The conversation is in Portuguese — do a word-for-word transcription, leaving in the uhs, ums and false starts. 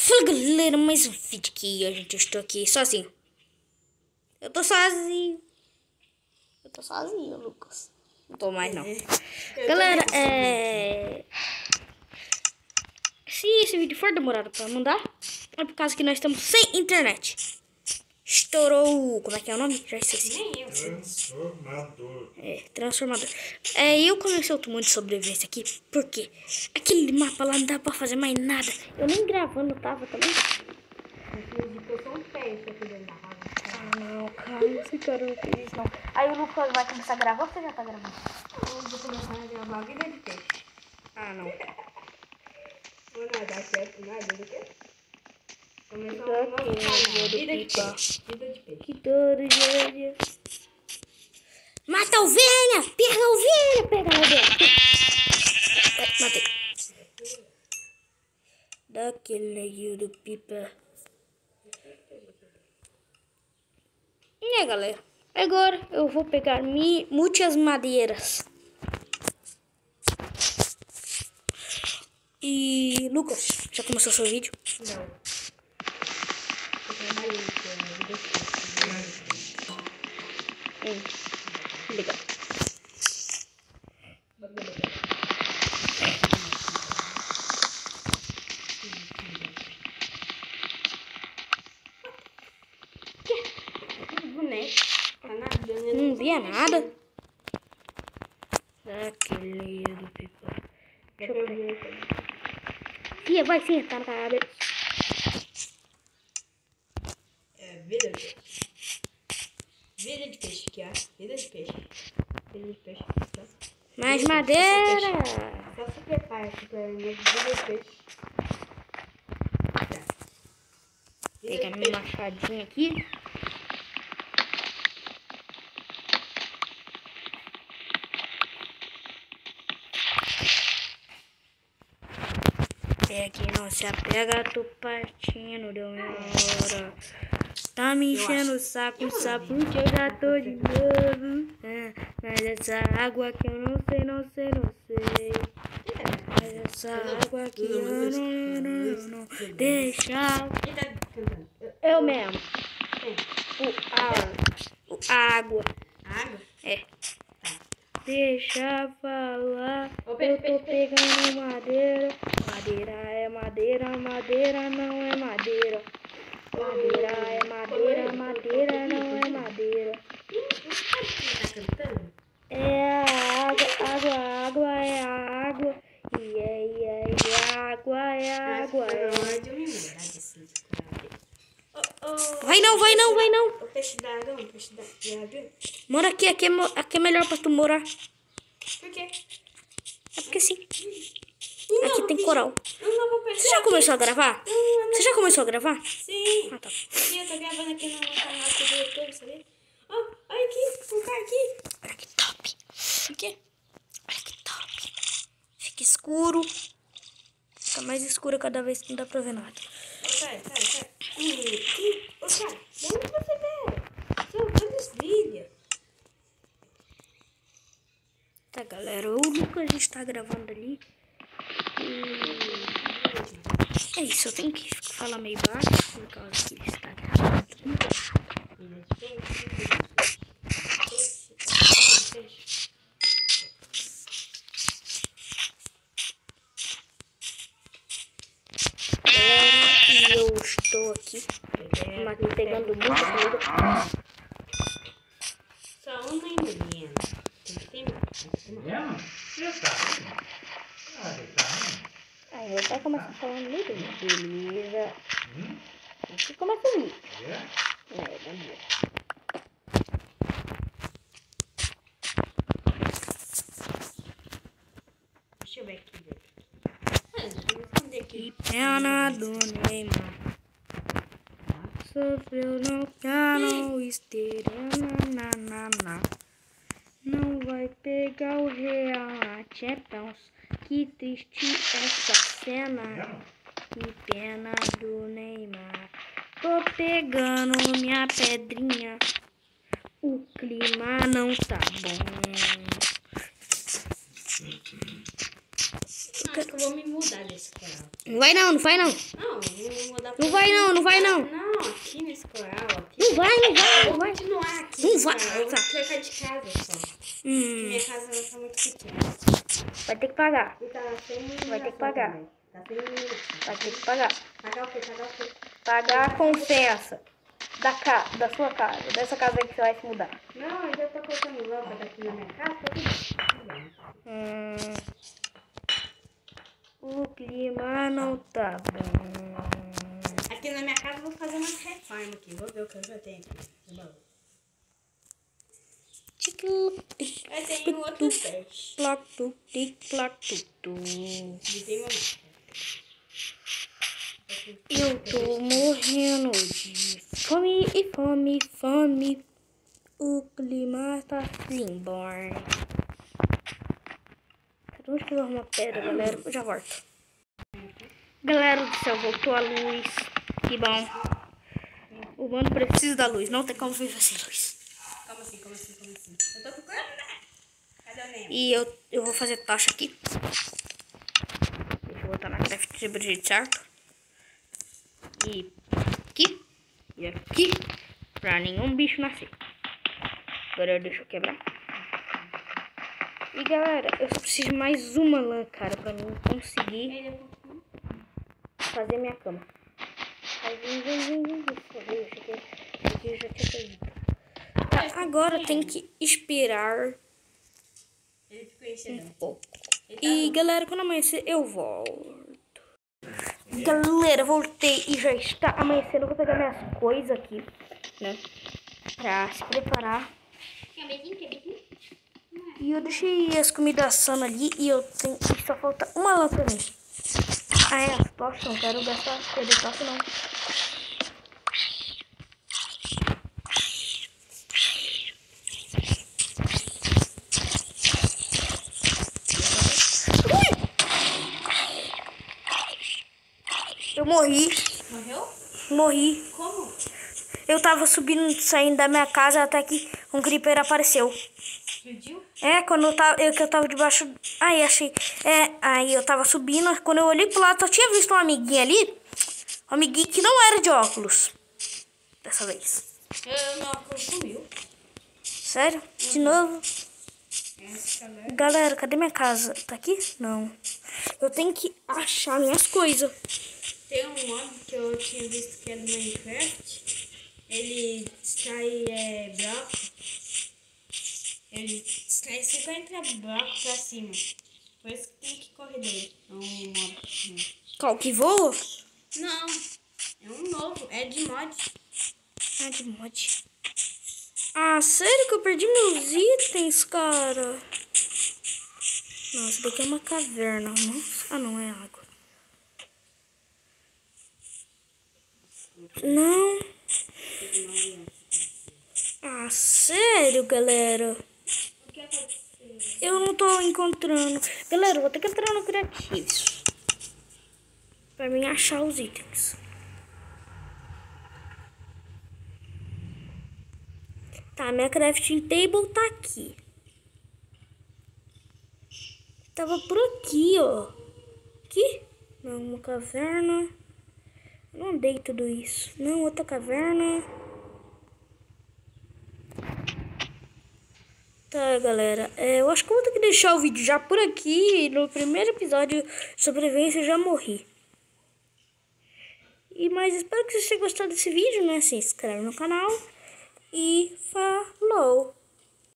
Fala galera, mais um vídeo aqui. A gente estou aqui sozinho. Eu tô sozinho. Eu tô sozinho, Lucas. Não tô mais não. É. Galera, é... se esse vídeo for demorado pra mandar, é por causa que nós estamos sem internet. Estourou... Como é que é o nome? Já esqueci. Transformador. É, transformador. É, eu comecei outro mundo de sobrevivência aqui, porque aquele mapa lá não dá pra fazer mais nada. Eu nem gravando tava também. Ah, não, cara, esse cara não fez isso, não. Aí o Lucas vai começar a gravar ou você já tá gravando? Eu vou começar a gravar a vida de peixe. Ah, não. Vou nadar certo, nada do que? Começar Tá um novo aqui, canal. do Vida de pipa. peixe. Vida de peixe. Que todo dia. Mata a ovelha! Pega a ovelha! Pega a ovelha! É, matei. Daquele aí do pipa. E aí, galera? Agora eu vou pegar mi, muitas madeiras. E Lucas, já começou seu vídeo? Não. Eu trabalhei com a vida de peixe. Hum, legal. Boneco. Tá nadando. eu Não tô via mexendo. nada. Daquele aí do pipa. Dá Deixa pra eu ver pegar. aqui. Fia, vai sentar na cabeça. É, vida de peixe. Vida de peixe aqui, ó. Vida de peixe. Vida de peixe. Tá? Mais Vida de madeira. peixe. Só se prepara aqui pra mim. Vida de peixe. Tá. Vida Pegar de meu peixe. machadinho aqui. É que não se apega, tô partindo, deu minha hora. Tá me enchendo o saco, sabe porque eu já tô de novo. É, mas essa água que eu não sei, não sei, não sei. Mas essa água que eu não, não, não, não deixa. Quem tá cantando? Eu mesmo. Quem? O ar, o água. Água? É. Deixa falar, Ô, eu peixe, tô peixe, pegando madeira. Madeira é madeira, madeira não é madeira. Madeira é madeira, madeira não é madeira. Não sabe quem tá cantando? É a água, água, água é a água. E é, e é, e a água é a água. Acho que É. tá na hora de eu me mudar desse cara. Ô, ô, Vai não, vai não, vai não. O peixe d'água, o peixe d'água. Mora aqui, aqui é, mo- aqui é melhor pra tu morar. Por quê? É porque sim. Um Aqui novo tem bicho. coral. Um novo peixe. Você já começou a gravar? Não, não. Você já começou a gravar? Sim. Ah, tá. Sim, eu tô gravando aqui no canal do YouTube, sabia? Ó, olha aqui, um cara aqui. Olha que top. O quê? Olha que top. Fica escuro. Fica mais escuro cada vez que não dá pra ver nada. Ô, cara, cara, cara. Ih, ih, ô, cara, de onde você veio? São todos vídeos. Tá, galera. O Lucas está gravando ali. E... é isso. Eu tenho que falar meio baixo por causa que ele está gravando. E eu estou aqui. Mas pegando muita comida. Só uma menina. Tem mais? Mesmo? Você tá? Ah, tá. Aí meu pai começa a falar no meio do vídeo. Beleza. Hum? Aqui começa o vídeo. É? É, beleza. Deixa eu ver aqui. Ah, deixa eu esconder aqui. Que pena do Neymar. Sofreu no piano, esteira, na, na, na. Não vai pegar o Real na Champions. Que triste essa cena. Que pena do Neymar. Tô pegando minha pedrinha. O clima não tá bom. Acho que eu vou me mudar desse canal. Não vai não, não vai não. Não, eu vou mudar. ela Não vai não, não vai não. Não, aqui nesse coral, aqui. Não vai, não vai, Eu não vou vai. continuar aqui. Não nesse vai. coral. Eu vou trocar de casa só. Hum, Minha casa ela tá muito pequena. vai ter que pagar. E tá sem iluminação Vai ter que pagar. também. Tá sem iluminação. Vai ter que pagar. Pagar o quê? Pagar o quê? Pagar a confiança da, ca... da sua casa, dessa casa aí que você vai se mudar. Não, eu já tô colocando lâmpada aqui na minha casa. Tá tudo bem. Hum, o clima não tá bom. Aqui na minha casa eu vou fazer umas reformas aqui. Vou ver o que eu já tenho aqui. no baú. Eu tenho outro peixe. Plac, tu, tic, plac, tu, tu. E tem uma máquina. Eu tô morrendo de fome e fome, fome. O clima tá assim, born. Cadê onde que eu vou arrumar pedra, galera? Eu já volto. Galera do céu, voltou a luz. Que bom. O mano precisa da luz. Não tem como viver sem luz. Como assim, como assim, como assim? Eu tô procurando, né? Cadê o Nemo? E eu, eu vou fazer tocha aqui. Deixa eu botar na craft do jeito certo. E aqui. E aqui. Pra nenhum bicho nascer. Agora deixa eu quebrar. E galera, eu só preciso de mais uma lã, cara, pra mim conseguir fazer minha cama. Aí vem, vem, vem, vem. Eu achei que eu já tinha perdido. Tá, agora tem que esperar Ele ficou enchendo. um pouco. E galera, quando amanhecer eu volto. Galera, voltei e já está amanhecendo. Eu vou pegar minhas coisas aqui, né? Pra se preparar. Quer beijinho, quer beijinho? E eu deixei as comidas assando ali e eu tenho. E só falta uma lã pra mim. Ah, é, as tochas, não quero gastar perder tocha não. Eu morri. Morreu? Morri. Como? Eu tava subindo, saindo da minha casa até que um creeper apareceu. Explodiu? É, quando eu tava, eu, que eu tava debaixo... Aí, achei... É, aí eu tava subindo, quando eu olhei pro lado, só tinha visto um amiguinho ali. Um amiguinho que não era de óculos. Dessa vez. Eu não, eu sumiu. Sério? De novo? Essa galera. Galera, cadê minha casa? Tá aqui? Não. Eu tenho que achar minhas coisas. Tem um modo que eu tinha visto que é do Minecraft. Ele extrai é, bloco. Ele extrai cinquenta blocos pra cima. Por isso que tem que correr dele. É um modo. Qual que voa? Não, é um novo. É de mod. Ah, de mod. Ah, sério que eu perdi meus itens, cara? Nossa, daqui é uma caverna, não? Ah, não, é água. Não. Ah, sério, galera? O que aconteceu? Eu não tô encontrando. Galera, eu vou ter que entrar no Creativos pra mim achar os itens. Tá, minha crafting table tá aqui. Tava por aqui, ó. Aqui? Não, uma caverna. Eu não andei tudo isso. Não, outra caverna. Tá, galera. É, eu acho que eu vou ter que deixar o vídeo já por aqui. No primeiro episódio de sobrevivência eu já morri. E, mas espero que vocês tenham gostado desse vídeo, né? Se inscreve no canal. E falou.